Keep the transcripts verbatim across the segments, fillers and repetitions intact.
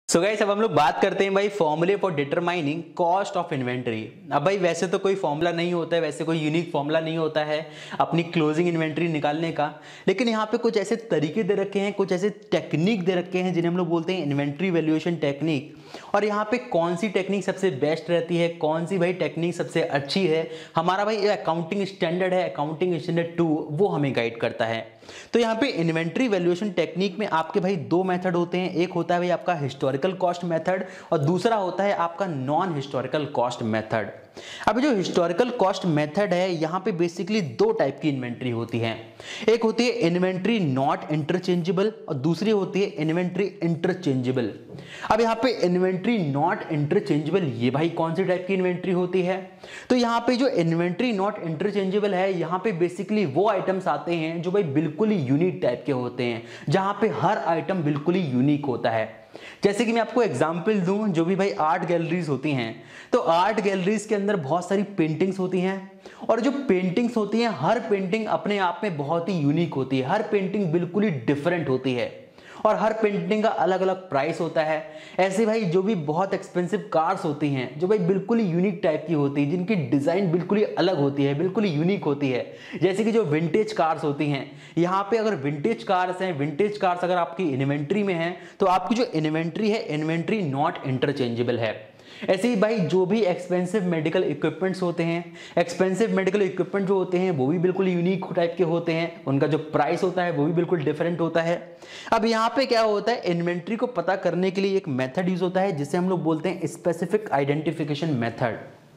So guys अब हम लोग बात करते हैं भाई फॉर्मूले for determining cost of inventory. अब भाई वैसे तो कोई फॉर्मूला नहीं होता है, वैसे कोई यूनिक फॉर्मूला नहीं होता है अपनी क्लोजिंग इन्वेंट्री निकालने का, लेकिन यहाँ पे कुछ ऐसे तरीके दे रखे हैं, कुछ ऐसे टेक्निक दे रखे हैं जिन्हें हम लोग बोलते हैं इन्वेंट्री वैल्यूएशन टेक्निक। और यहाँ पे कौन सी टेक्निक सबसे बेस्ट रहती है, कौन सी भाई टेक्निक सबसे अच्छी है, हमारा भाई अकाउंटिंग स्टैंडर्ड है अकाउंटिंग स्टैंडर्ड टू, वो हमें गाइड करता है। तो यहाँ पे इन्वेंट्री वैल्यूएशन टेक्निक में आपके भाई दो मेथड होते हैं, एक होता है भाई आपका हिस्टोरिकल कॉस्ट मेथड और दूसरा होता है आपका नॉन हिस्टोरिकल कॉस्ट मेथड। अब जो हिस्टोरिकल कॉस्ट मेथड है यहाँ पे बेसिकली दो टाइप की इन्वेंट्री होती है, एक होती है इन्वेंट्री नॉट इंटरचेंजेबल और दूसरी होती है इन्वेंट्री इंटरचेंजेबल। अब यहाँ पे इन्वेंट्री नॉट इंटरचेंजेबल ये भाई कौन सी टाइप की इन्वेंट्री होती है? तो यहाँ पे जो इन्वेंट्री नॉट इंटरचेंजेबल है यहाँ पे बेसिकली वो आइटम्स आते हैं जो भाई बिल्कुल ही यूनिक टाइप के होते हैं, जहां पे हर आइटम बिल्कुल ही यूनिक होता है। जैसे कि मैं आपको एग्जांपल दूं, जो भी भाई आर्ट गैलरीज होती हैं, तो आर्ट गैलरीज के अंदर बहुत सारी पेंटिंग्स होती हैं और जो पेंटिंग्स होती हैं हर पेंटिंग अपने आप में बहुत ही यूनिक होती है, हर पेंटिंग बिल्कुल ही डिफरेंट होती है और हर पेंटिंग का अलग अलग प्राइस होता है। ऐसे भाई जो भी बहुत एक्सपेंसिव कार्स होती हैं जो भाई बिल्कुल ही यूनिक टाइप की होती है, जिनकी डिज़ाइन बिल्कुल ही अलग होती है, बिल्कुल ही यूनिक होती है, जैसे कि जो विंटेज कार्स होती हैं। यहाँ पे अगर विंटेज कार्स हैं, विंटेज कार्स अगर आपकी इन्वेंट्री में हैं तो आपकी जो इन्वेंट्री है इन्वेंट्री नॉट इंटरचेंजेबल है। ऐसे ही भाई जो भी एक्सपेंसिव मेडिकल इक्विपमेंट्स होते हैं, एक्सपेंसिव मेडिकल इक्विपमेंट जो होते हैं वो भी बिल्कुल यूनिक टाइप के होते हैं, उनका जो प्राइस होता है वो भी बिल्कुल डिफरेंट होता है। अब यहाँ पे क्या होता है, इन्वेंट्री को पता करने के लिए एक मेथड यूज होता है जिसे हम लोग बोलते हैं स्पेसिफिक आइडेंटिफिकेशन मेथड।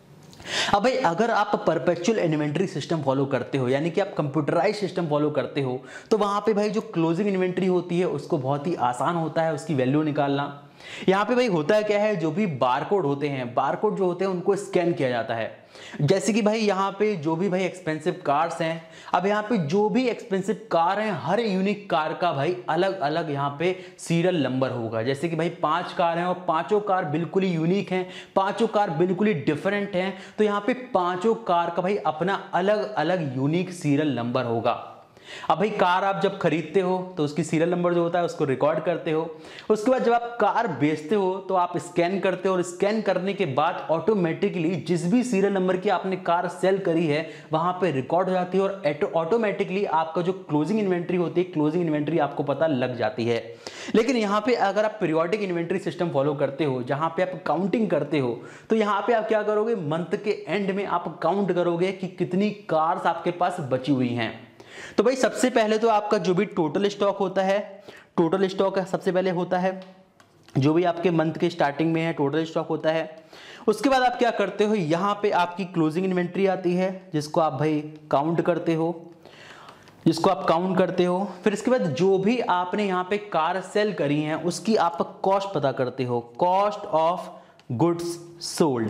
अब भाई अगर आप परपेचुअल इन्वेंट्री सिस्टम फॉलो करते हो, यानी कि आप कंप्यूटराइज सिस्टम फॉलो करते हो, तो वहां पे भाई जो क्लोजिंग इन्वेंट्री होती है उसको बहुत ही आसान होता है उसकी वैल्यू निकालना। यहाँ पे भाई होता है क्या है, जो भी बारकोड होते हैं, बारकोड जो होते हैं उनको स्कैन किया जाता है। जैसे कि भाई यहाँ पे जो भी भाई एक्सपेंसिव कार्स हैं, अब यहाँ पे जो भी एक्सपेंसिव कार हैं हर यूनिक कार का भाई अलग अलग यहाँ पे सीरियल नंबर होगा। जैसे कि भाई पांच कार हैं और पांचों कार बिल्कुल ही यूनिक हैं, पांचों कार बिल्कुल ही डिफरेंट हैं, तो यहाँ पे पांचों कार का भाई अपना अलग अलग यूनिक सीरियल नंबर होगा। अब भाई कार आप जब खरीदते हो तो उसकी सीरियल नंबर जो होता है उसको रिकॉर्ड करते हो, उसके बाद जब आप कार बेचते हो तो आप स्कैन करते हो और स्कैन करने के बाद ऑटोमेटिकली जिस भी सीरियल नंबर की आपने कार सेल करी है वहां पे रिकॉर्ड हो जाती है और ऑटोमेटिकली आपका जो क्लोजिंग इन्वेंट्री होती है, क्लोजिंग इन्वेंट्री आपको पता लग जाती है। लेकिन यहाँ पे अगर आप पीरियोडिक इन्वेंट्री सिस्टम फॉलो करते हो जहां पे आप काउंटिंग करते हो, तो यहाँ पे आप क्या करोगे, मंथ के एंड में आप काउंट करोगे कि कितनी कार्स आपके पास बची हुई हैं। तो भाई सबसे पहले तो आपका जो भी टोटल स्टॉक होता है, टोटल स्टॉक सबसे पहले होता है, जो भी आपके मंथ के स्टार्टिंग में है टोटल स्टॉक होता है। उसके बाद आप क्या करते हो, यहाँ पे आपकी क्लोजिंग इन्वेंट्री आती है जिसको आप भाई काउंट करते हो, जिसको आप काउंट करते हो। फिर इसके बाद जो भी आपने यहाँ पे कार सेल करी हैं उसकी आप कॉस्ट पता करते हो, कॉस्ट ऑफ गुड्स सोल्ड।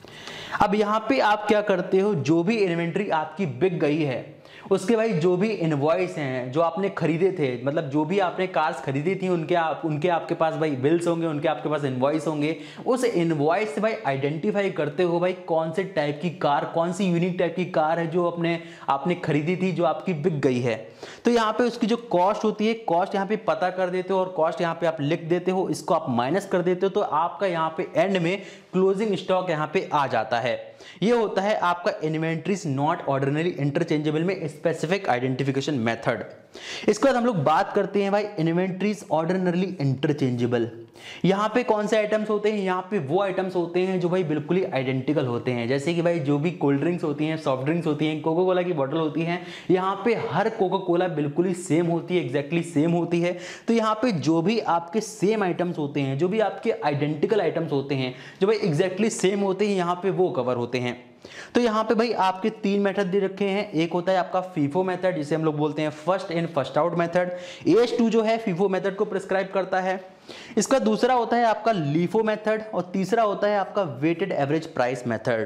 अब यहाँ पे आप क्या करते हो, जो भी इन्वेंट्री आपकी बिक गई है उसके भाई जो भी इनवॉइस हैं जो आपने खरीदे थे, मतलब जो भी आपने कार्स खरीदी थी उनके आप उनके आपके पास भाई बिल्स होंगे, उनके आपके पास इनवॉइस होंगे। उस इनवॉइस से भाई आइडेंटिफाई करते हो भाई कौन से टाइप की कार, कौन सी यूनिक टाइप की कार है जो अपने आपने खरीदी थी, जो आपकी बिक गई है। तो यहाँ पे उसकी जो कॉस्ट होती है, कॉस्ट यहाँ पे पता कर देते हो और कॉस्ट यहाँ पे आप लिख देते हो, इसको आप माइनस कर देते हो, तो आपका यहाँ पे एंड में क्लोजिंग स्टॉक यहाँ पे आ जाता है। ये होता है आपका इन्वेंट्रीज नॉट ऑर्डिनरी इंटरचेंजेबल में स्पेसिफिक आइडेंटिफिकेशन मेथड। इसके बाद हम लोग बात करते हैं भाई इन्वेंट्रीज ऑर्डिनरली इंटरचेंजेबल। यहाँ पे कौन से आइटम्स होते हैं, यहाँ पे वो आइटम्स होते हैं जो भाई बिल्कुल ही आइडेंटिकल होते हैं। जैसे कि भाई जो भी कोल्ड ड्रिंक्स होती हैं, सॉफ्ट ड्रिंक्स होती हैं, कोको कोला की बोतल होती है, यहाँ पे हर कोको कोला बिल्कुल ही सेम होती है, एग्जैक्टली सेम होती है। तो यहाँ पे जो भी आपके सेम आइटम्स होते हैं, जो भी आपके आइडेंटिकल आइटम्स होते हैं, जो भाई एग्जैक्टली सेम होते हैं, यहाँ पे वो कवर होते हैं। तो यहाँ पे भाई आपके तीन मेथड दे रखे हैं, एक होता है आपका फीफो मेथड जिसे हम लोग बोलते हैं first in first out method. H two जो है फीफो मेथड को प्रिस्क्राइब करता है। इसका दूसरा होता है आपका लीफो मेथड और तीसरा होता है आपका वेटेड एवरेज प्राइस मेथड।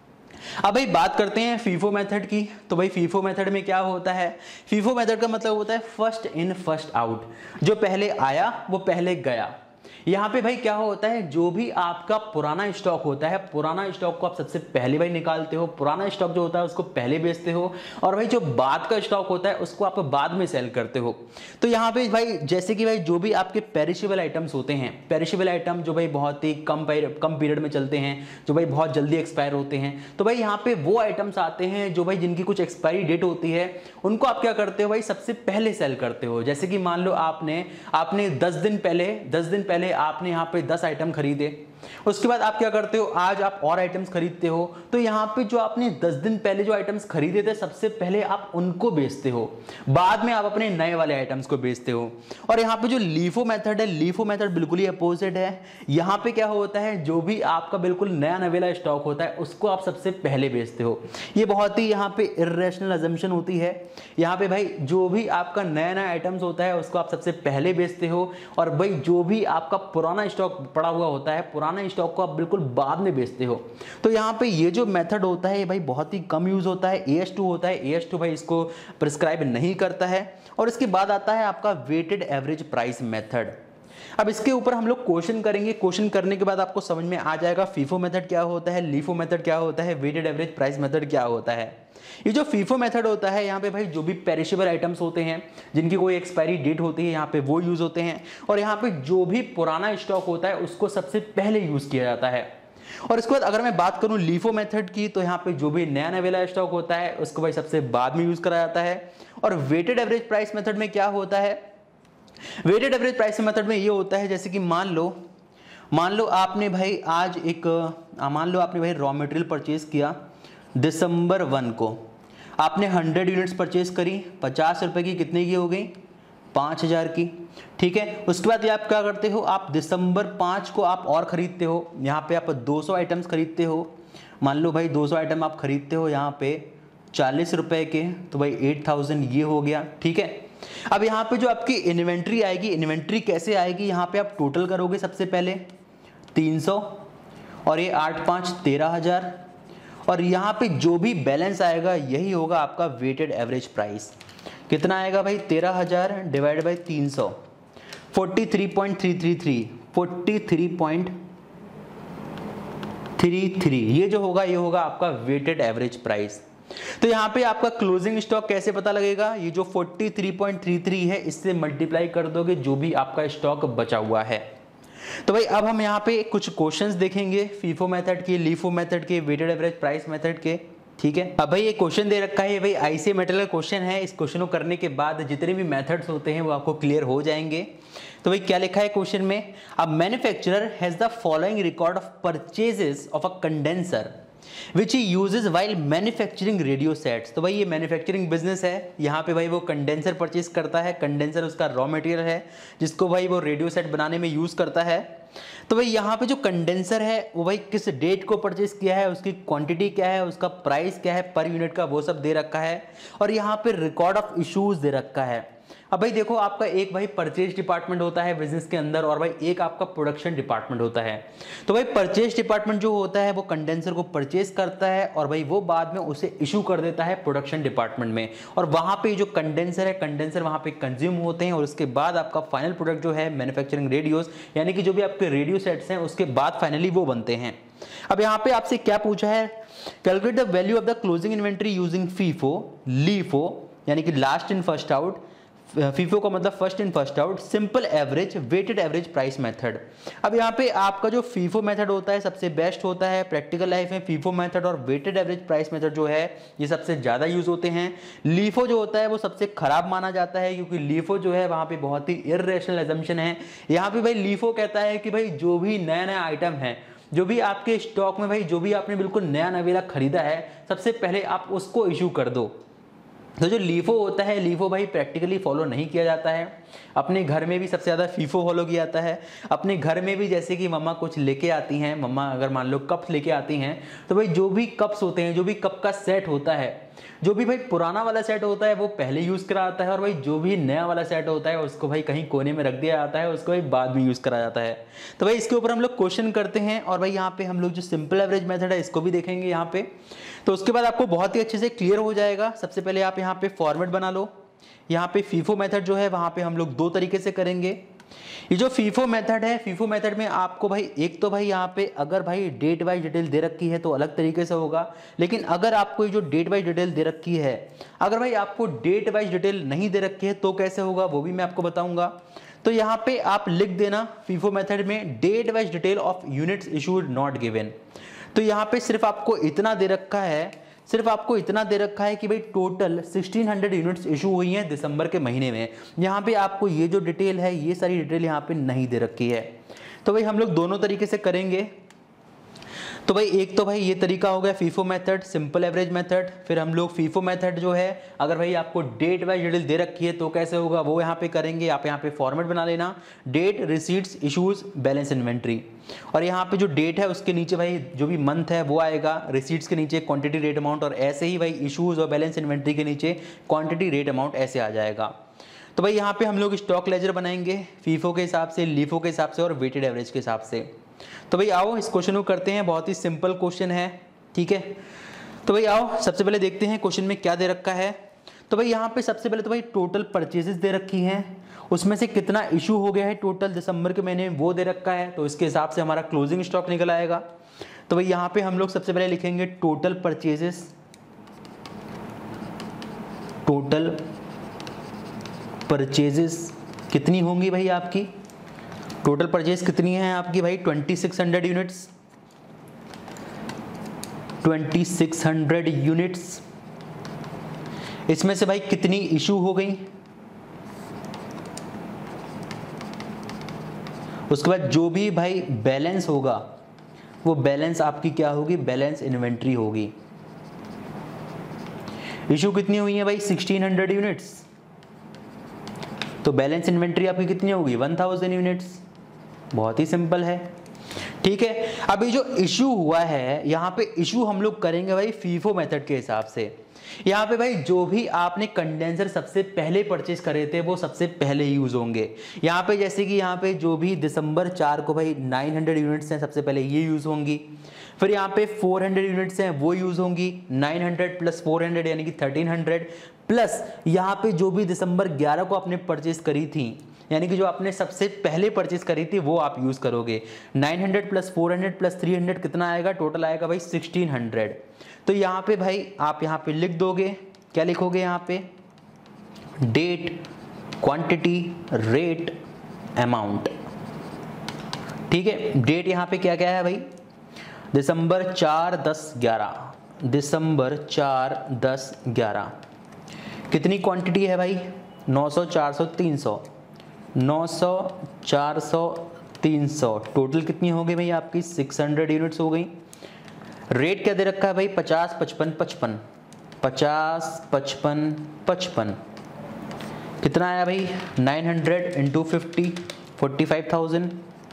अब भाई बात करते हैं फीफो मेथड की। तो भाई फीफो मेथड में क्या होता है, फीफो मेथड का मतलब होता है फर्स्ट इन फर्स्ट आउट, जो पहले आया वो पहले गया। यहाँ पे भाई क्या होता है, जो भी आपका पुराना स्टॉक होता है, पुराना स्टॉक को आप सबसे पहले भाई निकालते हो, पुराना स्टॉक जो होता है उसको पहले बेचते हो, और भाई जो बाद का स्टॉक होता है उसको आप बाद में सेल करते हो। तो यहाँ पे भाई जैसे कि भाई जो भी आपके पेरिशेबल आइटम्स होते हैं, पेरिशेबल आइटम जो भाई बहुत ही कम कम पीरियड में चलते हैं, जो भाई बहुत जल्दी एक्सपायर होते हैं, तो भाई यहाँ पे वो आइटम्स आते हैं जो भाई जिनकी कुछ एक्सपायरी डेट होती है, उनको आप क्या करते हो भाई सबसे पहले सेल करते हो। जैसे कि मान लो आपने आपने दस दिन पहले दस दिन पहले आपने यहाँ पे दस आइटम खरीदे, उसके बाद आप क्या करते हो, आज आप और आइटम्स खरीदते हो, तो यहाँ पे जो आपने दस दिन पहले जो आइटम्स खरीदे थे सबसे पहले आप उनको बेचते हो, बाद में आप अपने नए वाले आइटम्स को बेचते हो। और यहाँ पे जो लीफो मेथड है, लीफो मेथड बिल्कुल ही अपोजिट है। यहाँ पे क्या होता है, जो भी आपका बिल्कुल नया नवेला स्टॉक होता है उसको आप सबसे पहले बेचते हो। ये बहुत ही यहाँ पे इर्रेशनल अजम्पशन होती है। यहाँ पे भाई जो भी आपका नया नया आइटम्स होता है उसको आप सबसे पहले बेचते हो, और भाई जो भी आपका पुराना स्टॉक पड़ा हुआ होता है, पुराना स्टॉक को आप बिल्कुल बाद में बेचते हो। तो यहाँ पे ये जो मेथड होता है भाई बहुत ही कम यूज होता है, ए एस टू होता है। ए एस टू भाई इसको प्रिस्क्राइब नहीं करता है। और इसके बाद आता है आपका वेटेड एवरेज प्राइस मेथड। अब इसके ऊपर हम लोग क्वेश्चन करेंगे, क्वेश्चन करने के बाद आपको समझ में आ जाएगा फीफो मेथड क्या होता है, लीफो मेथड क्या होता है, वेटेड एवरेज प्राइस मेथड क्या होता है। ये जो फीफो मेथड होता है, यहाँ पे भाई जो भी पेरिशेबल आइटम्स होते हैं जिनकी कोई एक्सपायरी डेट होती है यहाँ पे वो यूज होते हैं, और यहाँ पे जो भी पुराना स्टॉक होता है उसको सबसे पहले यूज किया जाता है। और इसके बाद अगर मैं बात करूं लीफो मेथड की, तो यहाँ पे जो भी नया नवेला स्टॉक होता है उसको भाई सबसे बाद में यूज करा जाता है। और वेटेड एवरेज प्राइस मेथड में क्या होता है, वेटेड एवरेज प्राइस मेथड में ये होता है, जैसे कि मान लो मान लो आपने भाई आज एक मान लो आपने भाई रॉ मटेरियल परचेज किया दिसंबर वन को, आपने हंड्रेड यूनिट्स परचेज करी, पचास रुपए की कितने की हो गई, पाँच हजार की, ठीक है। उसके बाद ये आप क्या करते हो, आप दिसंबर पाँच को आप और खरीदते हो, यहाँ पे आप दो सौ आइटम्स खरीदते हो। मान लो भाई दो सौ आइटम आप खरीदते हो यहाँ पे चालीस रुपए के, तो भाई एट थाउजेंड ये हो गया, ठीक है। अब यहाँ पे जो आपकी इन्वेंट्री आएगी, इन्वेंट्री कैसे आएगी, यहाँ पे आप टोटल करोगे सबसे पहले तीन सौ, और ये आठ पाँच तेरह हजार, और यहाँ पे जो भी बैलेंस आएगा यही होगा आपका वेटेड एवरेज प्राइस। कितना आएगा भाई, तेरह हजार डिवाइड बाई तीन सौ, forty three point three three three, forty three point three three, ये जो होगा ये होगा आपका वेटेड एवरेज प्राइस। तो यहाँ पे आपका क्लोजिंग स्टॉक कैसे पता लगेगा, ये जो forty three point three three है इससे मल्टीप्लाई कर दोगे जो भी आपका स्टॉक बचा हुआ है। तो भाई अब हम यहाँ पे कुछ क्वेश्चंस देखेंगे फीफो मेथड के, लीफो मेथड के, वेटेड एवरेज प्राइस मेथड के, ठीक है। अब भाई ये क्वेश्चन दे रखा है, भाई आईसीए मेटल का क्वेश्चन है। इस क्वेश्चन को करने के बाद जितने भी मेथड्स होते हैं वो आपको क्लियर हो जाएंगे। तो भाई क्या लिखा है क्वेश्चन में, a manufacturer has the following record of purchases of a condenser which he uses while manufacturing radio sets. तो भाई ये मैन्युफैक्चरिंग बिजनेस है, यहाँ पे भाई वो कंडेंसर परचेज करता है, कंडेंसर उसका रॉ मटेरियल है जिसको भाई वो रेडियो सेट बनाने में यूज करता है। तो भाई यहाँ पे जो कंडेंसर है वो भाई किस डेट को परचेज किया है, उसकी क्वांटिटी क्या है, उसका प्राइस क्या है पर यूनिट का, वो सब दे रखा है। और यहाँ पे रिकॉर्ड ऑफ इश्यूज दे रखा है। अब भाई देखो आपका एक भाई परचेज डिपार्टमेंट होता है बिजनेस के अंदर, और भाई एक आपका प्रोडक्शन डिपार्टमेंट होता है। तो भाई परचेज डिपार्टमेंट जो होता है वो कंडेंसर को परचेज करता है और भाई वो बाद में उसे इशू कर देता है प्रोडक्शन डिपार्टमेंट में, और वहां पे जो कंडेंसर है कंडेंसर वहां पे कंज्यूम होते हैं, और उसके बाद आपका फाइनल प्रोडक्ट जो है मैन्युफैक्चरिंग रेडियोस, यानी कि जो भी आपके रेडियो सेट्स हैं उसके बाद फाइनली वो बनते हैं। अब यहाँ पे आपसे क्या पूछा है, calculate the value of the closing inventory using FIFO, LIFO यानी कि last in first out, FIFO का मतलब first in first out, simple average, weighted average price method. अब यहाँ पे आपका जो फीफो मेथड होता है सबसे बेस्ट होता है प्रैक्टिकल लाइफ में, फीफो मेथड और वेटेड एवरेज प्राइस मेथड जो है ये सबसे ज़्यादा यूज होते हैं। लीफो जो होता है वो सबसे खराब माना जाता है, क्योंकि लीफो जो है वहाँ पे बहुत ही इर्रेशनल एजम्पशन है। यहाँ पे भाई लीफो कहता है कि भाई जो भी नया नया आइटम है, जो भी आपके स्टॉक में भाई जो भी आपने बिल्कुल नया नवेला खरीदा है, सबसे पहले आप उसको इशू कर दो। तो जो लीफो होता है, लीफो भाई प्रैक्टिकली फॉलो नहीं किया जाता है। अपने घर में भी सबसे ज़्यादा फीफो फॉलो किया जाता है। अपने घर में भी जैसे कि मम्मा कुछ लेके आती हैं, मम्मा अगर मान लो कप्स लेके आती हैं, तो भाई जो भी कप्स होते हैं, जो भी कप का सेट होता है, जो भी भाई पुराना वाला सेट होता है वो पहले यूज़ करा जाता है, और भाई जो भी नया वाला सेट होता है उसको भाई कहीं कोने में रख दिया जाता है, उसको भाई बाद में यूज़ करा जाता है। तो भाई इसके ऊपर हम लोग क्वेश्चन करते हैं, और भाई यहाँ पे हम लोग जो सिंपल एवरेज मेथड है इसको भी देखेंगे यहाँ पे। तो उसके बाद आपको बहुत ही अच्छे से क्लियर हो जाएगा। सबसे पहले आप यहाँ पे फॉर्मेट बना लो। यहाँ पे फीफो मेथड जो है वहाँ पे हम लोग दो तरीके से करेंगे। ये जो फीफो मेथड है, फीफो मेथड में आपको भाई एक तो भाई यहाँ पे अगर भाई डेट वाइज डिटेल दे रखी है तो अलग तरीके से होगा, लेकिन अगर आपको ये जो डेट वाइज डिटेल दे रखी है, अगर भाई आपको डेट वाइज डिटेल नहीं दे रखी है तो कैसे होगा वो भी मैं आपको बताऊंगा। तो यहाँ पे आप लिख देना फीफो मेथड में date wise detail of units issued not given. तो यहाँ पे सिर्फ आपको इतना दे रखा है, सिर्फ आपको इतना दे रखा है कि भाई टोटल सोलह सौ यूनिट्स इशू हुई हैं दिसंबर के महीने में। यहाँ पे आपको ये जो डिटेल है, ये सारी डिटेल यहाँ पे नहीं दे रखी है। तो भाई हम लोग दोनों तरीके से करेंगे। तो भाई एक तो भाई ये तरीका हो गया FIFO method, simple average method. फिर हम लोग फीफो मेथड जो है, अगर भाई आपको डेट वाइज डिटेल दे रखी है तो कैसे होगा वो यहाँ पे करेंगे। आप यहाँ पे फॉर्मेट बना लेना, date, receipts, issues, balance inventory. और यहाँ पे जो डेट है उसके नीचे भाई जो भी मंथ है वो आएगा, रिसीट्स के नीचे क्वांटिटी रेट अमाउंट, और ऐसे ही भाई इशूज और बैलेंस इन्वेंट्री के नीचे क्वांटिटी रेट अमाउंट ऐसे आ जाएगा। तो भाई यहाँ पे हम लोग स्टॉक लेजर बनाएंगे फीफो के हिसाब से, लीफो के हिसाब से और वेटेड एवरेज के हिसाब से। तो भाई आओ इस क्वेश्चन को करते हैं, बहुत ही सिंपल क्वेश्चन है, ठीक है। तो भाई आओ सबसे पहले देखते हैं क्वेश्चन में क्या दे रखा है। तो भाई यहाँ पे सबसे पहले तो भाई टोटल परचेजेस दे रखी हैं, उसमें से कितना इशू हो गया है टोटल दिसंबर के महीने में वो दे रखा है, तो इसके हिसाब से हमारा क्लोजिंग स्टॉक निकल आएगा। तो भाई यहाँ पे हम लोग सबसे पहले लिखेंगे टोटल परचेजेस, टोटल परचेजेस कितनी होंगी भाई आपकी, टोटल परचेज कितनी है आपकी भाई छब्बीस सौ यूनिट्स, छब्बीस सौ यूनिट्स। इसमें से भाई कितनी इशू हो गई, उसके बाद जो भी भाई बैलेंस होगा वो बैलेंस आपकी क्या होगी, बैलेंस इन्वेंट्री होगी। इशू कितनी हुई है भाई सोलह सौ यूनिट्स, तो बैलेंस इन्वेंट्री आपकी कितनी होगी एक हज़ार यूनिट्स। बहुत ही सिंपल है, ठीक है। अभी जो इशू हुआ है यहाँ पे इशू हम लोग करेंगे भाई फीफो मेथड के हिसाब से। यहाँ पे भाई जो भी आपने कंडेंसर सबसे पहले परचेज करे थे वो सबसे पहले यूज होंगे। यहाँ पे जैसे कि यहाँ पे जो भी दिसंबर चार को भाई नौ सौ यूनिट्स हैं सबसे पहले ये यूज होंगी। फिर यहाँ पे चार सौ यूनिट्स हैं वो यूज होंगी, नौ सौ प्लस चार सौ यानी कि तेरह सौ, प्लस यहाँ पे जो भी दिसंबर ग्यारह को आपने परचेज करी थी, यानी कि जो आपने सबसे पहले परचेज करी थी वो आप यूज करोगे। नौ सौ प्लस चार सौ प्लस तीन सौ कितना आएगा, टोटल आएगा भाई सोलह सौ। तो यहाँ पे भाई आप यहाँ पे लिख दोगे, क्या लिखोगे यहाँ पे, डेट, क्वांटिटी, रेट, अमाउंट, ठीक है। डेट यहाँ पे क्या क्या है भाई, दिसंबर चार दस ग्यारह, दिसंबर चार दस ग्यारह। कितनी क्वांटिटी है भाई, नौ सौ, चार सौ, तीन सौ, नौ सौ, चार सौ, तीन सौ, टोटल कितनी हो गई भाई आपकी छह सौ यूनिट्स हो गई। रेट क्या दे रखा है भाई, पचास, पचपन, पचपन, पचास, पचपन, पचपन। कितना आया भाई, नौ सौ into fifty, forty five thousand,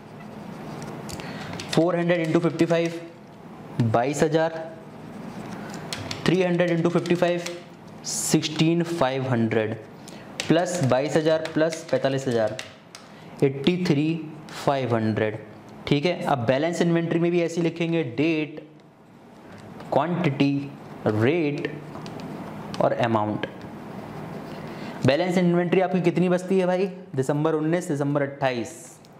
four hundred into fifty five, बाईस हजार, three hundred into fifty five, sixteen five hundred, plus बाईस हजार प्लस पैंतालीस हजार, एट्टी थ्री फाइव हंड्रेड, ठीक है। अब बैलेंस इन्वेंट्री में भी ऐसे लिखेंगे, डेट, क्वांटिटी, रेट और अमाउंट। बैलेंस इन्वेंट्री आपकी कितनी बचती है भाई, दिसंबर उन्नीस, दिसंबर अट्ठाईस,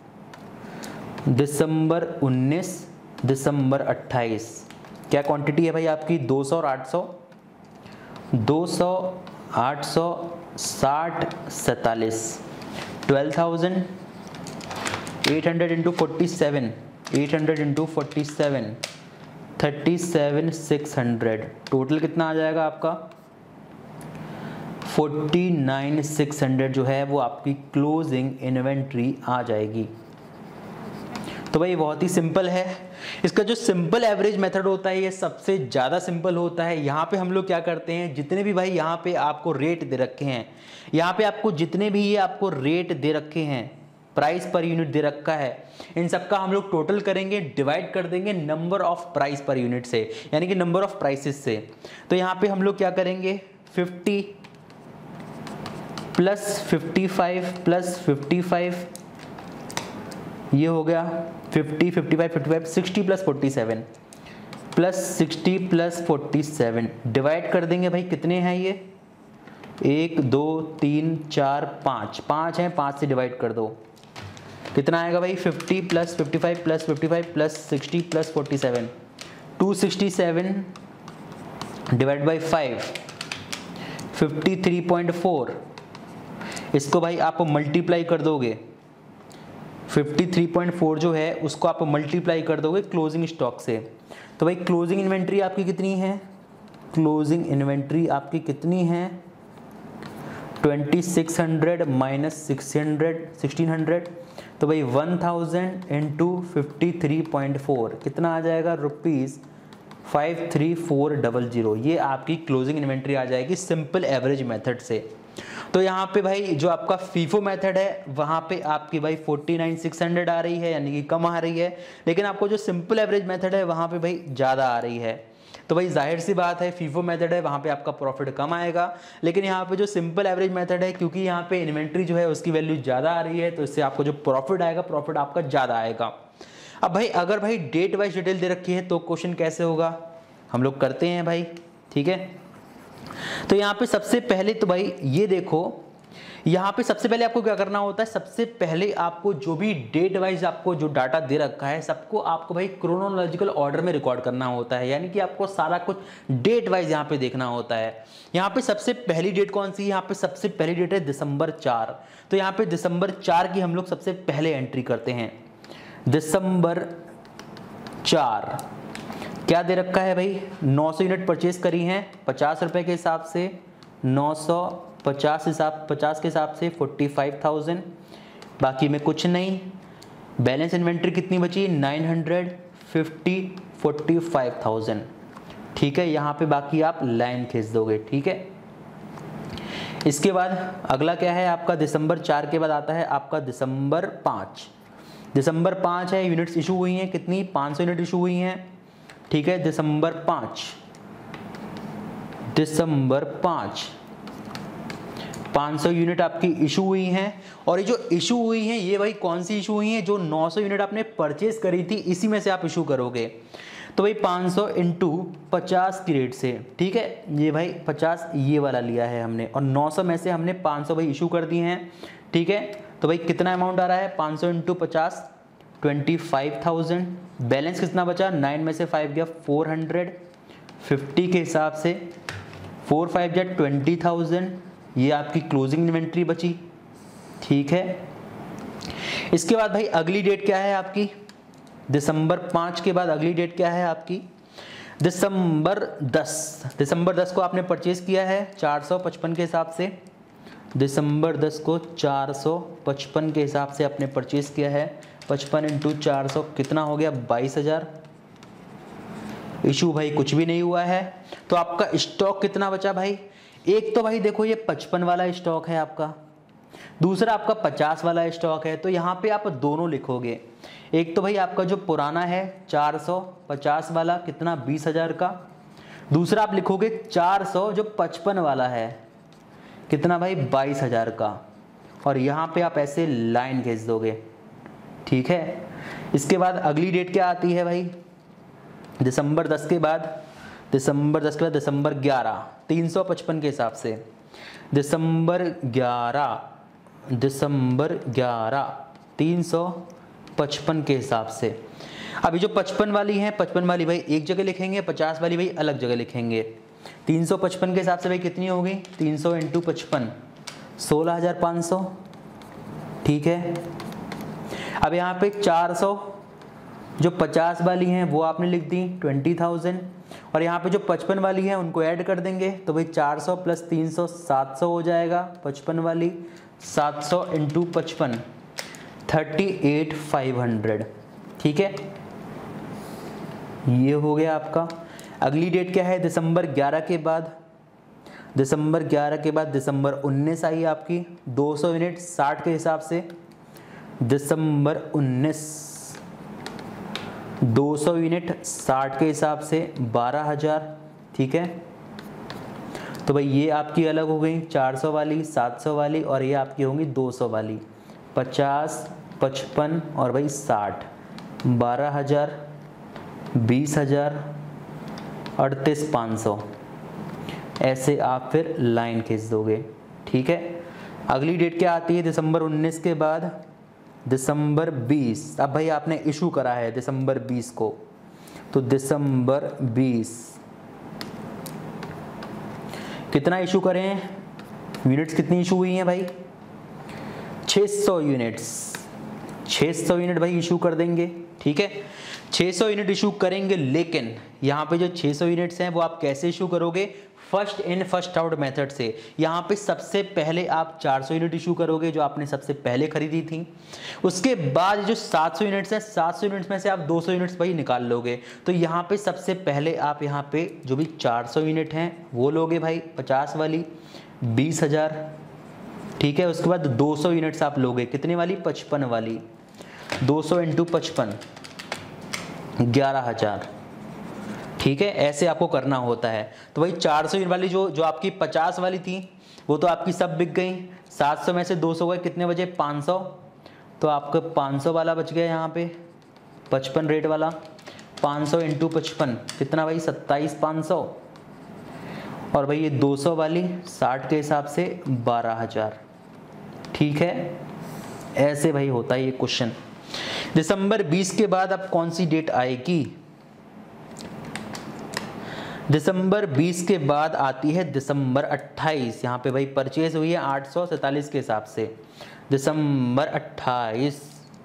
दिसंबर उन्नीस, दिसंबर अट्ठाईस। क्या क्वांटिटी है भाई आपकी, दो सौ और आठ सौ, दो सौ, आठ सौ, साठ, सैतालीस, twelve thousand, eight hundred into forty seven, eight hundred into forty seven, thirty seven six hundred, total कितना आ जाएगा आपका, फोर्टी नाइन सिक्स हंड्रेड जो है वो आपकी क्लोजिंग इन्वेंट्री आ जाएगी। तो भाई बहुत ही सिंपल है। इसका जो सिंपल एवरेज मेथड होता है ये सबसे ज़्यादा सिंपल होता है। यहाँ पे हम लोग क्या करते हैं, जितने भी भाई यहाँ पे आपको रेट दे रखे हैं, यहाँ पे आपको जितने भी ये आपको रेट दे रखे हैं, प्राइस पर यूनिट दे रखा है, इन सबका हम लोग टोटल करेंगे, डिवाइड कर देंगे नंबर ऑफ प्राइस पर यूनिट से, यानी कि नंबर ऑफ प्राइसेस से। तो यहाँ पे हम लोग क्या करेंगे, fifty plus fifty five plus fifty five, ये हो गया fifty, fifty five, fifty five, sixty plus forty seven, plus sixty plus forty seven, divide कर देंगे भाई कितने हैं ये, एक, दो, तीन, चार, पाँच, पाँच हैं, पाँच से डिवाइड कर दो, कितना आएगा भाई, fifty plus fifty five plus fifty five plus sixty plus forty seven, two sixty seven divide by five, fifty three point four. इसको भाई आप मल्टीप्लाई कर दोगे, फिफ्टी थ्री पॉइंट फोर जो है उसको आप मल्टीप्लाई कर दोगे क्लोजिंग स्टॉक से। तो भाई क्लोजिंग इन्वेंट्री आपकी कितनी है, क्लोजिंग इन्वेंट्री आपकी कितनी है, twenty six hundred minus six hundred sixteen hundred, तो भाई one thousand into fifty three point four कितना आ जाएगा, rupees five three four double zero. ये आपकी क्लोजिंग इन्वेंट्री आ जाएगी सिंपल एवरेज मेथड से। तो यहाँ पे भाई जो आपका फीफो मेथड है वहाँ पे आपकी भाई फोर्टी नाइन सिक्स हंड्रेड आ रही है, यानी कि कम आ रही है, लेकिन आपको जो सिंपल एवरेज मेथड है वहाँ पे भाई ज़्यादा आ रही है। तो भाई जाहिर सी बात है फीफो मेथड है वहाँ पे आपका प्रॉफिट कम आएगा, लेकिन यहाँ पे जो सिंपल एवरेज मेथड है क्योंकि यहाँ पे इन्वेंट्री जो है उसकी वैल्यू ज़्यादा आ रही है, तो इससे आपको जो प्रॉफिट आएगा प्रॉफिट आपका ज़्यादा आएगा। अब भाई अगर भाई डेट वाइज डिटेल दे रखी है तो क्वेश्चन कैसे होगा, हम लोग करते हैं भाई, ठीक है। तो यहाँ पे सबसे पहले तो भाई ये देखो, यहाँ पे सबसे पहले आपको क्या करना होता है, सबसे पहले आपको जो भी डेट वाइज आपको जो डाटा दे रखा है सबको आपको भाई क्रोनोलॉजिकल ऑर्डर में रिकॉर्ड करना होता है, यानी कि आपको सारा कुछ डेट वाइज यहाँ पे देखना होता है। यहाँ पे सबसे पहली डेट कौन सी है, यहाँ पे सबसे पहली डेट है दिसंबर चार। तो यहाँ पे दिसंबर चार की हम लोग सबसे पहले एंट्री करते हैं। दिसंबर चार क्या दे रखा है भाई, नौ सौ यूनिट परचेज करी हैं पचास रुपए के हिसाब से, नौ सौ पचास हिसाब पचास के हिसाब से फोर्टी फाइव थाउजेंड, बाकी में कुछ नहीं। बैलेंस इन्वेंट्री कितनी बची, nine hundred fifty forty five thousand, ठीक है। यहाँ पे बाकी आप लाइन खींच दोगे, ठीक है। इसके बाद अगला क्या है आपका, दिसंबर चार के बाद आता है आपका दिसंबर पाँच। दिसंबर पाँच है, यूनिट्स इशू हुई हैं कितनी, पाँच सौ यूनिट इशू हुई हैं, ठीक है। दिसंबर पाँच, दिसंबर पाँच पाँच सौ यूनिट आपकी इशू हुई हैं, और ये जो इशू हुई हैं ये भाई कौन सी इशू हुई हैं, जो नौ सौ यूनिट आपने परचेज करी थी इसी में से आप इशू करोगे। तो भाई पाँच सौ इंटू पचास की रेट से, ठीक है, ये भाई पचास ये वाला लिया है हमने, और नौ सौ में से हमने पाँच सौ भाई इशू कर दिए हैं, ठीक है। तो भाई कितना अमाउंट आ रहा है, पाँच सौ इंटू पचास ट्वेंटी फाइव थाउजेंड। बैलेंस कितना बचा, नाइन में से फाइव गया फोर हंड्रेड, फिफ्टी के हिसाब से फोर फाइव जा ट्वेंटी थाउजेंड, ये आपकी क्लोजिंग इन्वेंट्री बची, ठीक है। इसके बाद भाई अगली डेट क्या है आपकी, दिसंबर पाँच के बाद अगली डेट क्या है आपकी, दिसंबर दस। दिसंबर दस को आपने परचेज किया है चार सौ पचपन के हिसाब से, दिसंबर दस को चार सौ पचपन के हिसाब से आपने परचेज किया है, पचपन इंटू चार सौ कितना हो गया, बाईस हजार। इशू भाई कुछ भी नहीं हुआ है, तो आपका स्टॉक कितना बचा भाई, एक तो भाई देखो ये पचपन वाला स्टॉक है आपका, दूसरा आपका पचास वाला स्टॉक है। तो यहाँ पे आप दोनों लिखोगे, एक तो भाई आपका जो पुराना है चार सौ पचास वाला कितना, बीस हजार का, दूसरा आप लिखोगे चार सौ जो पचपन वाला है कितना भाई, बाईस हजार का, और यहाँ पे आप ऐसे लाइन खींच दोगे, ठीक है। इसके बाद अगली डेट क्या आती है भाई, दिसंबर दस के बाद, दिसंबर दस के बाद दिसंबर ग्यारह, तीन सौ पचपन के हिसाब से, दिसंबर ग्यारह, दिसंबर ग्यारह तीन सौ पचपन के हिसाब से। अभी जो पचपन वाली है, पचपन वाली भाई एक जगह लिखेंगे, पचास वाली भाई अलग जगह लिखेंगे। तीन सौ पचपन के हिसाब से भाई कितनी होगी, तीन सौ इंटू पचपन सोलह हजार पाँच सौ, ठीक है। अब यहाँ पे चार सौ जो पचास वाली हैं वो आपने लिख दी ट्वेंटी थाउजेंड, और यहाँ पे जो पचपन वाली है उनको ऐड कर देंगे, तो भाई चार सौ प्लस तीन सौ सात सौ हो जाएगा, पचपन वाली सात सौ इंटू पचपन थर्टी एट फाइव हंड्रेड, ठीक है। ये हो गया आपका। अगली डेट क्या है, दिसंबर ग्यारह के बाद, दिसंबर ग्यारह के बाद दिसंबर उन्नीस आई आपकी, दो सौ यूनिट साठ के हिसाब से, दिसंबर उन्नीस दो सौ यूनिट साठ के हिसाब से बारह हजार, ठीक है। तो भाई ये आपकी अलग हो गई चार सौ वाली, सात सौ वाली, और ये आपकी होंगी दो सौ वाली, पचास पचपन और भाई साठ, बारह हजार, बीस हजार, अड़तीस पाँच सौ, ऐसे आप फिर लाइन खींच दोगे, ठीक है। अगली डेट क्या आती है, दिसंबर उन्नीस के बाद दिसंबर बीस, अब भाई आपने इशू करा है दिसंबर बीस को, तो दिसंबर बीस कितना इशू करें हैं, यूनिट्स कितनी इशू हुई हैं भाई, छह सौ यूनिट्स, छह सौ यूनिट भाई इशू कर देंगे। ठीक है, छह सौ यूनिट इशू करेंगे, लेकिन यहाँ पे जो छह सौ यूनिट्स हैं वो आप कैसे इशू करोगे, first in first out method से। यहाँ पे सबसे पहले आप चार सौ यूनिट इशू करोगे जो आपने सबसे पहले खरीदी थी, उसके बाद जो सात सौ यूनिट्स हैं, सात सौ यूनिट्स में से आप दो सौ यूनिट्स भाई निकाल लोगे। तो यहाँ पे सबसे पहले आप यहाँ पे जो भी चार सौ यूनिट हैं वो लोगे भाई, पचास वाली, बीस हजार। ठीक है, उसके बाद दो सौ यूनिट्स आप लोगे, कितने वाली, पचपन वाली, दो सौ इंटू पचपन, ग्यारह हजार। ठीक है, ऐसे आपको करना होता है। तो भाई चार सौ वाली जो जो आपकी पचास वाली थी वो तो आपकी सब बिक गई, सात सौ में से दो सौ गए, कितने बचे, पाँच सौ। तो आपका पाँच सौ वाला बच गया यहाँ पे, पचपन रेट वाला, पाँच सौ इंटू पचपन कितना भाई, सत्ताईस पाँच सौ। और भाई ये दो सौ वाली साठ के हिसाब से बारह हजार। ठीक है, ऐसे भाई होता है ये क्वेश्चन। दिसंबर बीस के बाद अब कौन सी डेट आएगी, दिसंबर बीस के बाद आती है दिसंबर अट्ठाईस। यहाँ पे भाई परचेज हुई है आठ सौ सैतालीस के हिसाब से, दिसंबर अट्ठाईस,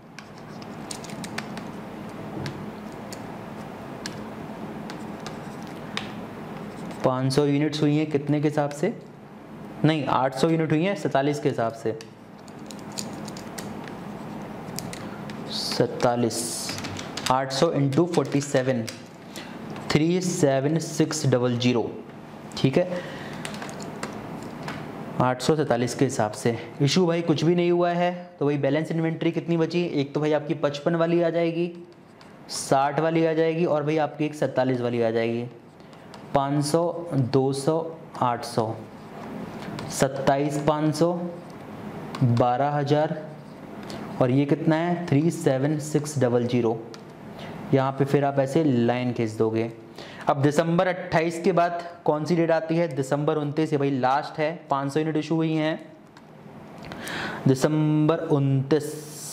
पाँच सौ यूनिट्स हुई हैं कितने के हिसाब से, नहीं आठ सौ यूनिट हुई हैं सैतालीस के हिसाब से, सैतालीस, आठ सौ into forty seven, three seven six double zero. ठीक है, आठ सौ सैतालीस के हिसाब से इशू भाई कुछ भी नहीं हुआ है। तो भाई बैलेंस इन्वेंट्री कितनी बची, एक तो भाई आपकी पचपन वाली आ जाएगी, साठ वाली आ जाएगी, और भाई आपकी एक सैतालीस वाली आ जाएगी। पाँच सौ, दो सौ, आठ सौ, सत्ताईस पाँच सौ, बारह हज़ार, और ये कितना है, three seven six double zero. यहाँ पे फिर आप ऐसे लाइन खींच दोगे। अब दिसंबर अट्ठाईस के बाद कौन सी डेट आती है, दिसंबर उनतीस, ये भाई लास्ट है, पाँच सौ यूनिट इशू हुई हैं, दिसंबर उनतीस,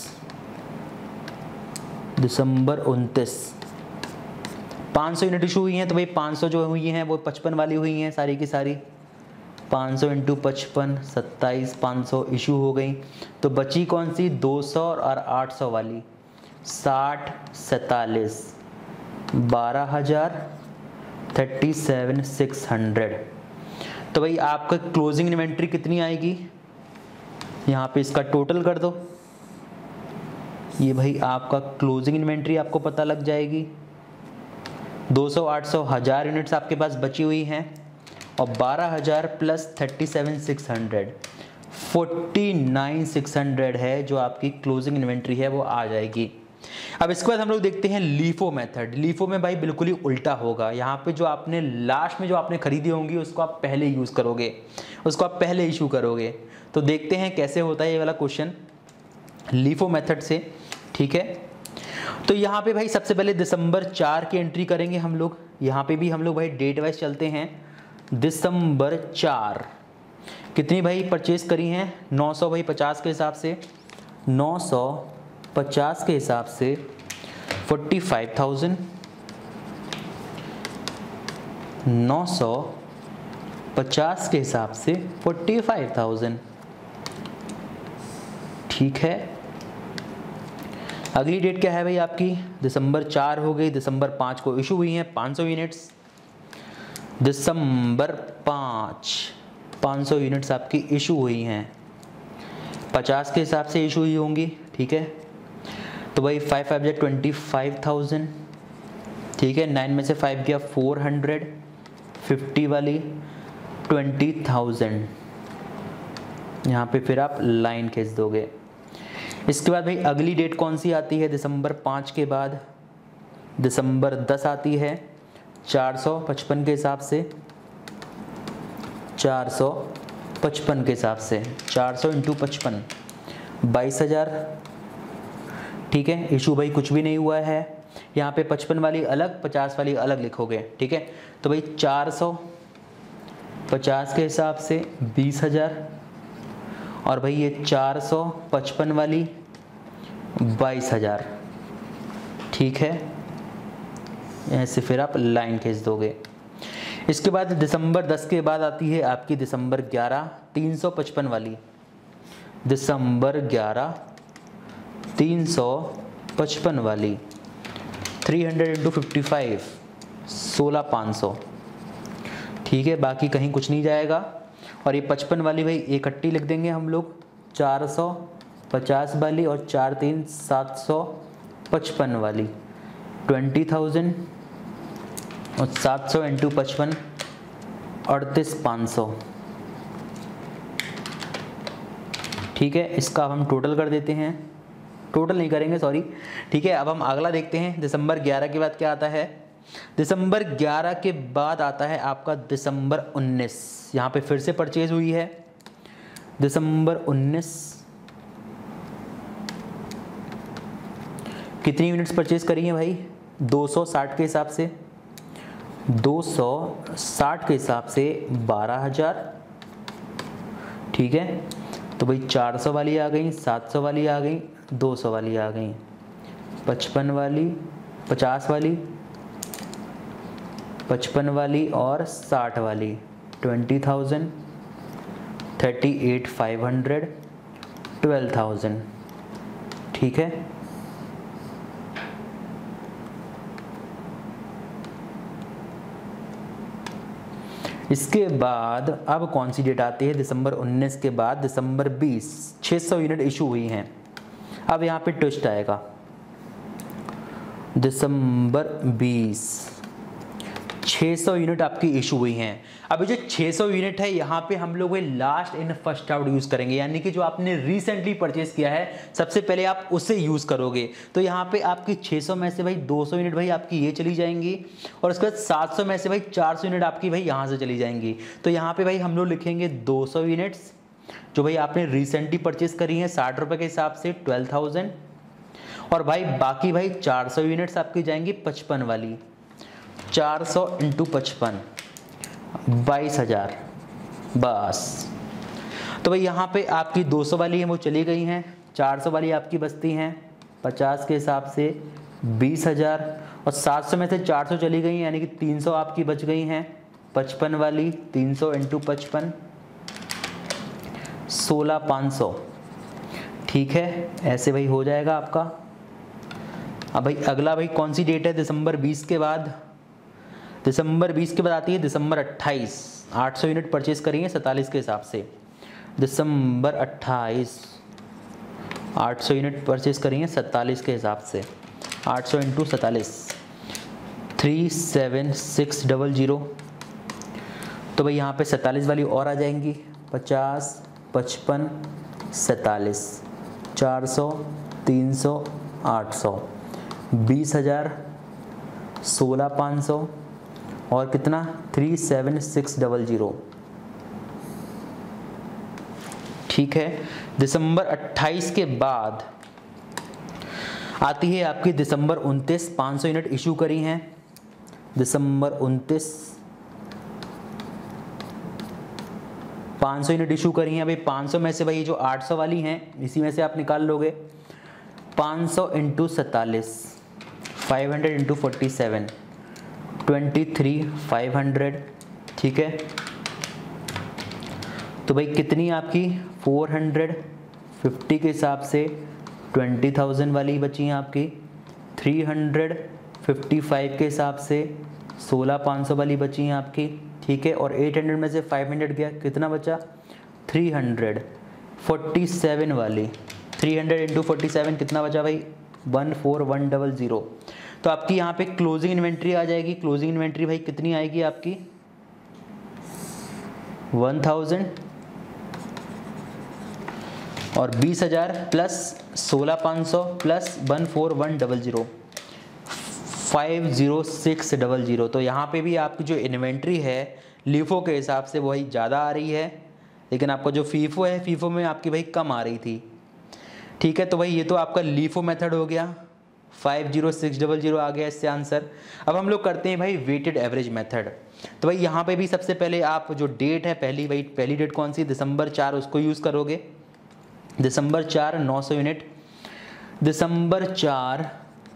दिसंबर उनतीस, पाँच सौ यूनिट इशू हुई हैं। तो भाई पाँच सौ जो हुई हैं वो पचपन वाली हुई हैं सारी की सारी, पाँच सौ इंटू पचपन, सत्ताईस, पाँच सौ इशू हो गई। तो बची कौन सी, दो सौ और आठ सौ वाली, साठ, सैतालीस, बारह हज़ार, थर्टी सेवन सिक्स हंड्रेड। तो भाई आपका क्लोजिंग इन्वेंट्री कितनी आएगी, यहाँ पे इसका टोटल कर दो, ये भाई आपका क्लोजिंग इन्वेंट्री आपको पता लग जाएगी। दो सौ, आठ सौ, हज़ार यूनिट्स आपके पास बची हुई हैं, और बारह हज़ार plus thirty seven six hundred, forty nine six hundred है जो आपकी क्लोजिंग इन्वेंट्री है वो आ जाएगी। अब इसके बाद हम लोग देखते हैं लीफो मेथड। लीफो में भाई बिल्कुल ही उल्टा होगा, यहाँ पे जो आपने लास्ट में जो आपने खरीदी होंगी उसको आप पहले यूज करोगे, उसको आप पहले इशू करोगे। तो देखते हैं कैसे होता है ये वाला क्वेश्चन लीफो मेथड से। ठीक है, तो यहाँ पे भाई सबसे पहले दिसंबर चार की एंट्री करेंगे हम लोग। यहाँ पे भी हम लोग भाई डेट वाइज चलते हैं। दिसंबर चार कितनी भाई परचेज करी हैं, नौ सौ भाई पचास के हिसाब से, नौ सौ पचास के हिसाब से फोर्टी फाइव थाउजेंड, नौ सौ पचास के हिसाब से फोर्टी फाइव थाउजेंड। ठीक है, अगली डेट क्या है भाई आपकी, दिसंबर चार हो गई, दिसंबर पाँच को इशू हुई हैं पाँच सौ यूनिट्स, दिसंबर पाँच, पाँच सौ यूनिट्स आपकी इशू हुई हैं, पचास के हिसाब से इशू हुई होंगी। ठीक है, तो भाई फाइव फाइव जै ट्वेंटी फाइव थाउजेंड। ठीक है, नाइन में से फाइव गया फोर हंड्रेड, फिफ्टी वाली ट्वेंटी थाउजेंड, यहाँ पे फिर आप लाइन खींच दोगे। इसके बाद भाई अगली डेट कौन सी आती है, दिसंबर पाँच के बाद दिसंबर दस आती है, चार सौ पचपन के हिसाब से, चार सौ पचपन के हिसाब से, चार सौ इंटू पचपन, बाईस हज़ार। ठीक है, इशू भाई कुछ भी नहीं हुआ है, यहाँ पे पचपन वाली अलग, पचास वाली अलग लिखोगे। ठीक है, तो भाई चार सौ पचास के हिसाब से बीस हज़ार, और भाई ये चार सौ पचपन वाली बाईस हजार। ठीक है, ऐसे फिर आप लाइन खींच दोगे। इसके बाद दिसंबर दस के बाद आती है आपकी दिसंबर ग्यारह तीन सौ पचपन वाली। दिसंबर ग्यारह तीन सौ पचपन वाली, three hundred into fifty five, सोलह पाँच सौ। ठीक है, बाकी कहीं कुछ नहीं जाएगा। और ये पचपन वाली भाई इकट्ठी लिख देंगे हम लोग, चार सौ पचास वाली और चार तीन सात सौ पचपन वाली, ट्वेंटी थाउजेंड और सात सौ इंटू पचपन, अड़तीस पाँच सौ। ठीक है, इसका अब हम टोटल कर देते हैं, टोटल नहीं करेंगे सॉरी। ठीक है, अब हम अगला देखते हैं। दिसंबर ग्यारह के बाद क्या आता है? दिसंबर ग्यारह के बाद आता है आपका दिसंबर उन्नीस। यहाँ पे फिर से परचेज हुई है दिसंबर उन्नीस। कितनी यूनिट्स परचेज करी हैं भाई? दो सौ साठ के हिसाब से, दो सौ साठ के हिसाब से बारह हजार। ठीक है, तो भाई चार सौ वाली आ गई, सात सौ वाली आ गई, दो सौ वाली आ गई, पचपन वाली, पचास वाली, पचपन वाली और साठ वाली, twenty thousand, thirty eight five hundred, twelve thousand. ठीक है, इसके बाद अब कौन सी डेट आती है? दिसंबर उन्नीस के बाद दिसंबर बीस, छह सौ यूनिट इशू हुई हैं। अब यहाँ पे ट्विस्ट आएगा, दिसंबर बीस, छह सौ यूनिट आपकी इशू हुई हैं। अभी जो छह सौ यूनिट है यहाँ पे हम लोग last in first out use करेंगे, यानी कि जो आपने रिसेंटली परचेज किया है सबसे पहले आप उसे यूज करोगे। तो यहाँ पे आपकी छह सौ में से भाई दो सौ यूनिट भाई आपकी ये चली जाएंगी, और उसके बाद सात सौ में से भाई चार सौ यूनिट आपकी भाई यहाँ से चली जाएंगी। तो यहाँ पे भाई हम लोग लिखेंगे दो सौ यूनिट्स जो भाई आपने रिसेंटली परचेज करी है साठ रुपए के हिसाब से, ट्वेल्व थाउजेंड। और भाई बाकी भाई चार सौ यूनिट्स आपकी जाएंगी पचपन वाली, चार सौ इंटू पचपन, बाईस हजार बस। तो भाई यहाँ पे आपकी दो सौ वाली है वो चली गई हैं, चार सौ वाली आपकी बचती हैं पचास के हिसाब से बीस हजार, और सात सौ में से चार सौ चली गई यानी कि तीन सौ आपकी बच गई हैं। पचपन वाली तीन सौ इंटू पचपन, सोलह पाँच सौ। ठीक है, ऐसे भाई हो जाएगा आपका। अब भाई अगला भाई कौन सी डेट है? दिसंबर बीस के बाद, दिसंबर बीस के बाद आती है दिसंबर अट्ठाईस, आठ सौ यूनिट परचेज करेंगे सैंतालीस के हिसाब से। दिसंबर अट्ठाईस, आठ सौ यूनिट परचेज करेंगे सैंतालीस के हिसाब से, आठ सौ इंटू सैंतालीस, three seven six double zero. तो भाई यहाँ पे सैंतालीस वाली और आ जाएंगी, पचास, पचपन, सैंतालीस, चार सौ, तीन सौ, आठ सौ, बीस हजार, सोलह पाँच सौ और कितना? Three seven six double zero. ठीक है, दिसंबर अट्ठाईस के बाद आती है आपकी दिसंबर उनतीस, पाँच सौ यूनिट इशू करी हैं। दिसंबर उनतीस, पाँच सौ यूनिट इशू करी हैं। भाई पाँच सौ में से भाई जो आठ सौ वाली हैं इसी में से आप निकाल लोगे, पाँच सौ इंटू सैंतालीस, five hundred into forty seven, twenty three five hundred. ठीक है, तो भाई कितनी आपकी फोर हंड्रेड फिफ्टी के हिसाब से ट्वेंटी थाउजेंड वाली बची हैं आपकी, थ्री हंड्रेड फिफ्टी फाइव के हिसाब से सोलह पाँच सौ वाली बची हैं आपकी। ठीक है, और एट हंड्रेड में से फाइव हंड्रेड गया, कितना बचा? थ्री हंड्रेड फोर्टी सेवन वाली, three hundred into forty seven कितना बचा भाई? One four one double zero. तो आपकी यहाँ पे क्लोजिंग इन्वेंट्री आ जाएगी। क्लोजिंग इन्वेंट्री भाई कितनी आएगी आपकी? वन थाउजेंड और बीस हजार प्लस सोलह पाँच सौ plus one four one double zero, five zero six double zero. तो यहाँ पे भी आपकी जो इन्वेंट्री है लीफो के हिसाब से वही ज़्यादा आ रही है, लेकिन आपका जो फीफो है फीफो में आपकी भाई कम आ रही थी। ठीक है, तो भाई ये तो आपका लीफो मेथड हो गया, five zero six double zero आ गया इससे आंसर। अब हम लोग करते हैं भाई वेटेड एवरेज मेथड। तो भाई यहाँ पे भी सबसे पहले आप जो डेट है पहली, भाई पहली डेट कौन सी? दिसंबर चार, उसको यूज़ करोगे। दिसंबर चार नौ सौ यूनिट, दिसंबर चार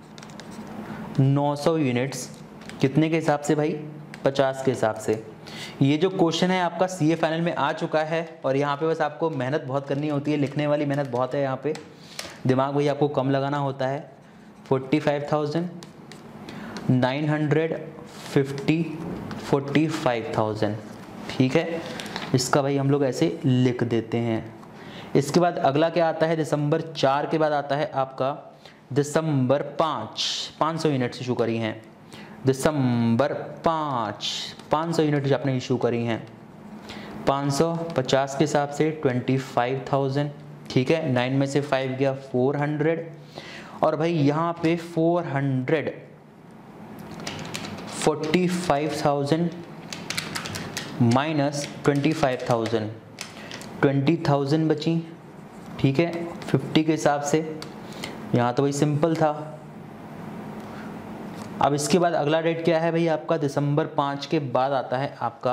नौ सौ यूनिट्स कितने के हिसाब से भाई, पचास के हिसाब से। ये जो क्वेश्चन है आपका सीए फाइनल में आ चुका है और यहाँ पे बस आपको मेहनत बहुत करनी होती है, लिखने वाली मेहनत बहुत है, यहाँ पे दिमाग भाई आपको कम लगाना होता है। Forty five thousand nine hundred fifty forty five thousand, ठीक है, इसका भाई हम लोग ऐसे लिख देते हैं। इसके बाद अगला क्या आता है, दिसंबर चार के बाद आता है आपका दिसंबर पाँच, पाँच सौ यूनिट्स इशू करी हैं। दिसंबर पाँच, पाँच सौ यूनिट आपने इशू करी हैं, पाँच सौ पचास के हिसाब से ट्वेंटी फाइव थाउजेंड, ठीक है, नाइन में से फाइव गया फोर हंड्रेड, और भाई यहाँ पे four hundred forty five thousand minus twenty five thousand, twenty thousand बची, ठीक है, फिफ्टी के हिसाब से। यहाँ तो भाई सिंपल था। अब इसके बाद अगला डेट क्या है भाई आपका, दिसंबर पाँच के बाद आता है आपका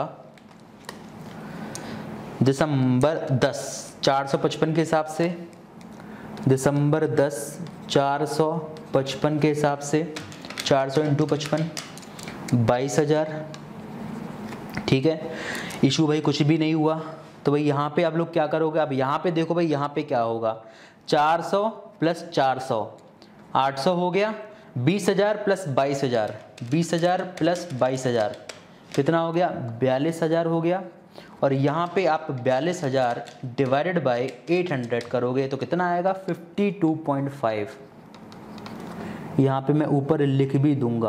दिसंबर दस, चार सौ पचपन के हिसाब से, दिसंबर दस चार सौ पचपन के हिसाब से, चार सौ इंटू पचपन बाईस हज़ार, ठीक है। इशू भाई कुछ भी नहीं हुआ, तो भाई यहाँ पे आप लोग क्या करोगे, अब यहाँ पे देखो भाई यहाँ पे क्या होगा, चार सौ प्लस चार सौ आठ सौ हो गया, बीस हज़ार प्लस बाईस हज़ार, बीस हज़ार प्लस बाईस हज़ार कितना हो गया, बयालीस हज़ार हो गया। और यहाँ पे आप बयालीस हज़ार डिवाइडेड बाय एट हंड्रेड करोगे तो कितना आएगा, फिफ्टी टू पॉइंट फाइव। यहाँ पे मैं ऊपर लिख भी दूंगा,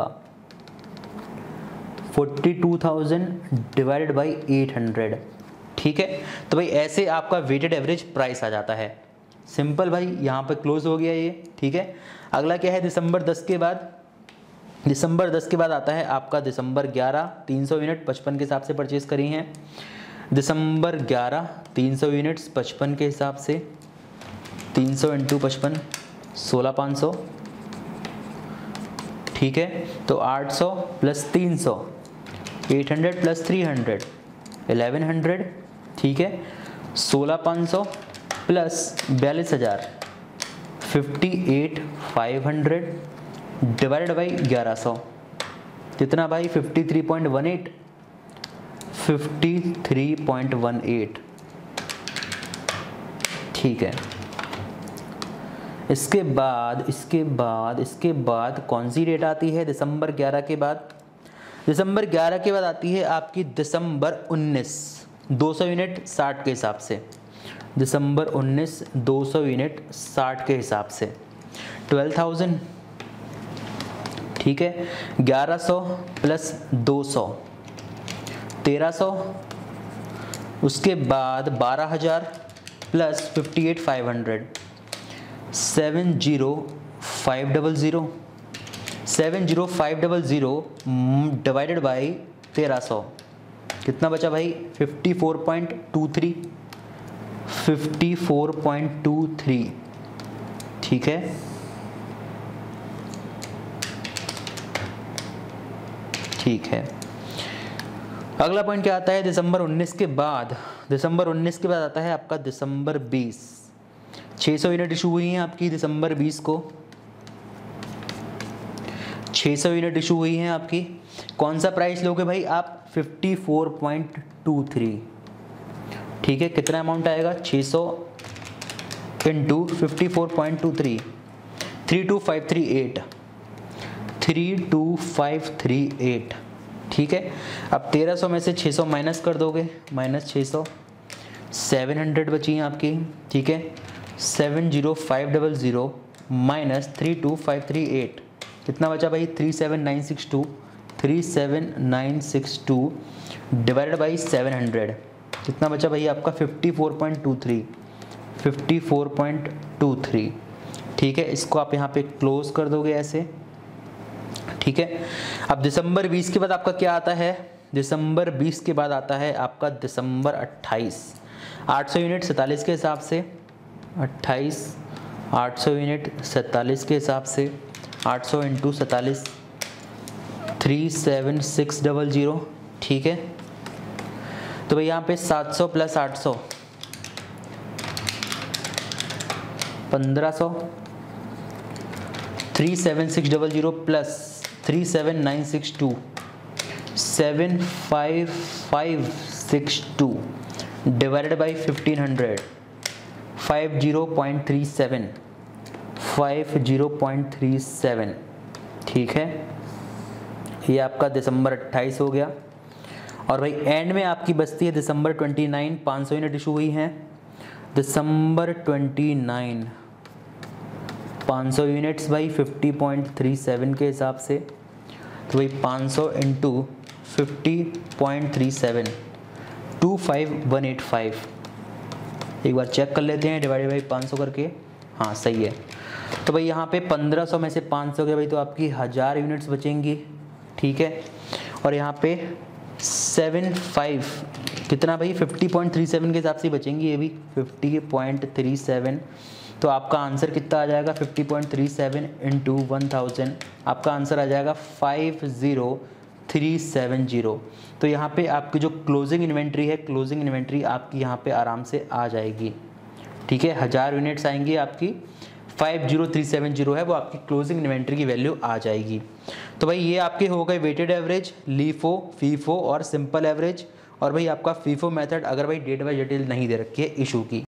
forty two thousand divided by eight hundred, ठीक है। तो भाई ऐसे आपका वेटेड एवरेज प्राइस आ जाता है। सिंपल भाई, यहाँ पे क्लोज हो गया ये, ठीक है। अगला क्या है, दिसंबर दस के बाद, दिसंबर दस के बाद आता है आपका दिसंबर ग्यारह, तीन सौ यूनिट पचपन के हिसाब से परचेज करी हैं। दिसंबर ग्यारह तीन सौ यूनिट्स पचपन के हिसाब से, तीन सौ इंटू पचपन सोलह पाँच सौ, ठीक है। तो आठ सौ प्लस तीन सौ, eight hundred plus three hundred, eleven hundred, ठीक है। सोलह पाँच सौ प्लस बयालीस हज़ार, fifty eight five hundred divided by ग्यारह सौ, कितना भाई, fifty three point one eight, fifty three point one eight, ठीक है। इसके बाद इसके बाद इसके बाद कौन सी डेट आती है, दिसंबर ग्यारह के बाद, दिसंबर ग्यारह के बाद आती है आपकी दिसंबर उन्नीस, दो सौ यूनिट साठ के हिसाब से, दिसंबर उन्नीस दो सौ यूनिट साठ के हिसाब से, ट्वेल्व थाउजेंड, ठीक है। ग्यारह सौ प्लस दो सौ तेरह सौ, उसके बाद बारह हज़ार plus fifty eight five hundred, seven zero five double zero, seven zero five double zero divided by तेरह सौ, कितना बचा भाई, fifty four point two three, fifty four point two three, ठीक है। ठीक है, अगला पॉइंट क्या आता है, दिसंबर उन्नीस के बाद, दिसंबर उन्नीस के बाद आता है आपका दिसंबर बीस, छह सौ यूनिट इशू हुई हैं आपकी दिसंबर बीस को, छह सौ यूनिट इशू हुई हैं आपकी। कौन सा प्राइस लोगे भाई आप, fifty four point two three, ठीक है। कितना अमाउंट आएगा, छह सौ into fifty four point two three, three two five three eight, three two five three eight, ठीक है। अब तेरह सौ में से छह सौ माइनस कर दोगे, माइनस छह सौ, सेवन हंड्रेड बची हैं आपकी, ठीक है। Seven zero five double zero minus three two five three eight, कितना बचा भाई, three seven nine six two, three seven nine six two divided by seven hundred, कितना बचा भाई आपका, fifty four point two three, fifty four point two three, ठीक है। इसको आप यहाँ पे क्लोज कर दोगे ऐसे, ठीक है। अब दिसंबर बीस के बाद आपका क्या आता है, दिसंबर बीस के बाद आता है आपका दिसंबर अट्ठाईस, आठ सौ यूनिट सैंतालीस के हिसाब से, अट्ठाईस आठ सौ यूनिट सैंतालीस के हिसाब से, आठ सौ इंटू सैंतालीस, three seven six double zero, ठीक है। तो भाई यहाँ पे सात सौ प्लस आठ सौ, पंद्रह सौ, three seven six double zero plus three seven nine six two seven five five six two divided by fifteen hundred five zero point three seven five zero point three seven. ठीक है, ये आपका दिसंबर अट्ठाईस हो गया। और भाई एंड में आपकी बचती है दिसंबर ट्वेंटी नाइन, पाँच सौ यूनिट इशू हुई हैं दिसंबर ट्वेंटी नाइन, पाँच सौ यूनिट्स भाई फिफ्टी पॉइंट थ्री सेवन के हिसाब से। तो भाई पाँच सौ into fifty point three seven two five one eight five. एक बार चेक कर लेते हैं डिवाइडेड बाई पाँच सौ करके। हाँ सही है। तो भाई यहाँ पे पंद्रह सौ में से पाँच सौ गए भाई, तो आपकी हज़ार यूनिट्स बचेंगी। ठीक है, और यहाँ पे सेवन फाइव कितना भाई फिफ्टी पॉइंट थ्री सेवन के हिसाब से बचेंगी, ये भी फिफ्टी पॉइंट थ्री सेवन। तो आपका आंसर कितना आ जाएगा, fifty point three seven into one thousand, आपका आंसर आ जाएगा five zero three seven zero. तो यहाँ पे आपकी जो क्लोजिंग इन्वेंट्री है, क्लोजिंग इन्वेंट्री आपकी यहाँ पे आराम से आ जाएगी। ठीक है, हज़ार यूनिट्स आएंगी आपकी, five zero three seven zero है वो आपकी क्लोजिंग इन्वेंट्री की वैल्यू आ जाएगी। तो भाई ये आपके हो गए वेटेड एवरेज, लीफो, फीफो और सिंपल एवरेज। और भाई आपका फीफो मेथड अगर भाई डेट बाय डिटेल नहीं दे रखी है इशू की।